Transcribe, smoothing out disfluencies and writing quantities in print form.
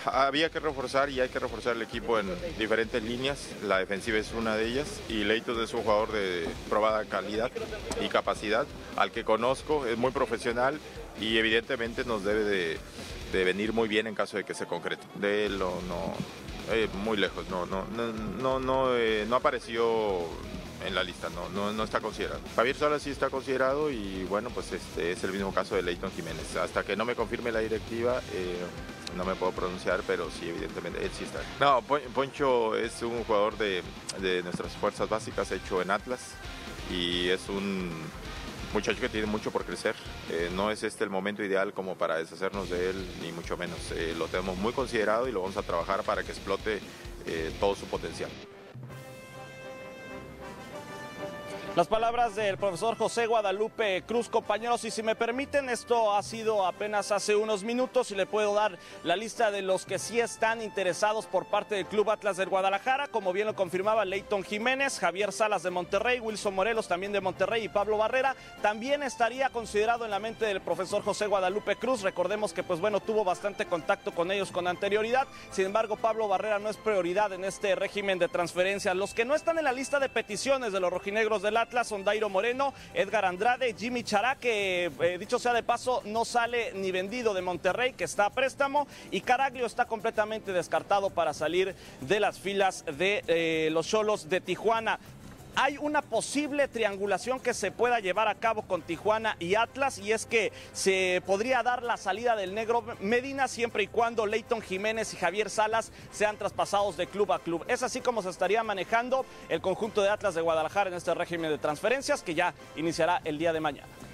Había que reforzar y hay que reforzar el equipo en diferentes líneas. La defensiva es una de ellas y Leighton es un jugador de probada calidad y capacidad, al que conozco, es muy profesional y evidentemente nos debe de venir muy bien en caso de que se concrete. De él no, muy lejos, no apareció en la lista, no está considerado. Javier Salas sí está considerado y bueno, pues es el mismo caso de Leighton Jiménez. Hasta que no me confirme la directiva, no me puedo pronunciar, pero sí, evidentemente, él sí está. No, Poncho es un jugador de nuestras fuerzas básicas, hecho en Atlas, y es un muchacho que tiene mucho por crecer. No es el momento ideal como para deshacernos de él, ni mucho menos. Lo tenemos muy considerado y lo vamos a trabajar para que explote todo su potencial. Las palabras del profesor José Guadalupe Cruz, compañeros, y si me permiten, esto ha sido apenas hace unos minutos y le puedo dar la lista de los que sí están interesados por parte del Club Atlas del Guadalajara, como bien lo confirmaba Leighton Jiménez, Javier Salas de Monterrey, Wilson Morelos también de Monterrey y Pablo Barrera. También estaría considerado en la mente del profesor José Guadalupe Cruz. Recordemos que pues bueno, tuvo bastante contacto con ellos con anterioridad. Sin embargo, Pablo Barrera no es prioridad en este régimen de transferencias. Los que no están en la lista de peticiones de los rojinegros del Atlas son Dairo Moreno, Edgar Andrade, Jimmy Chará, que dicho sea de paso no sale ni vendido de Monterrey, que está a préstamo, y Caraglio está completamente descartado para salir de las filas de los Xolos de Tijuana. Hay una posible triangulación que se pueda llevar a cabo con Tijuana y Atlas, y es que se podría dar la salida del Negro Medina siempre y cuando Leighton Jiménez y Javier Salas sean traspasados de club a club. Es así como se estaría manejando el conjunto de Atlas de Guadalajara en este régimen de transferencias que ya iniciará el día de mañana.